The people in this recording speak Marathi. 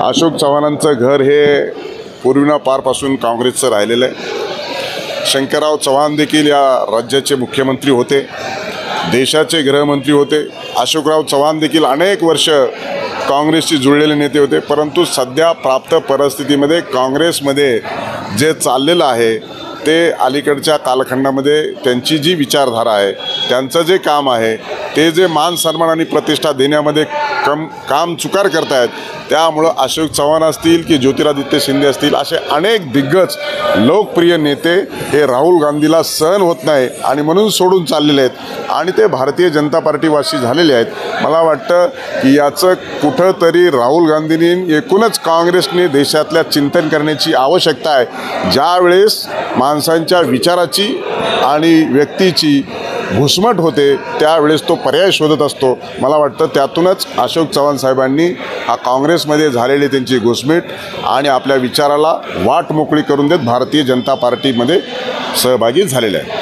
अशोक चव्हाणांचं घर हे पूर्वीपारपासून काँग्रेसचं राहिलेलं आहे। शंकरराव चव्हाण देखील या राज्याचे मुख्यमंत्री होते, देशाचे गृहमंत्री होते। अशोकराव चव्हाण देखील अनेक वर्ष काँग्रेसशी जुळलेले नेते होते, परंतु सध्या प्राप्त परिस्थितीमध्ये काँग्रेसमध्ये जे चाललेलं आहे ते अलीकडच्या कालखंडामध्ये त्यांची जी विचारधारा आहे, त्यांचं जे काम आहे, ते जे मान सन्मान आणि प्रतिष्ठा देण्यामध्ये काम चुकार करतायत, त्यामुळं अशोक चव्हाण असतील की ज्योतिरादित्य शिंदे असतील, असे अनेक दिग्गज लोकप्रिय नेते हे राहुल गांधीला सहन होत नाही आणि म्हणून सोडून चाललेले आहेत आणि ते भारतीय जनता पार्टीवासी झालेले आहेत। मला वाटतं की याचं कुठंतरी राहुल गांधींनी एकूणच काँग्रेसने देशातल्या चिंतन करण्याची आवश्यकता आहे। ज्यावेळेस माणसांच्या विचाराची आणि व्यक्तीची घुसमट होते त्यावेळेस तो पर्याय शोधत असतो। मला वाटतं त्यातूनच अशोक चव्हाण साहेबांनी हा काँग्रेसमध्ये झालेली त्यांची घुसमट आणि आपल्या विचाराला वाट मोकळी करून देत भारतीय जनता पार्टीमध्ये सहभागी झालेले आहे।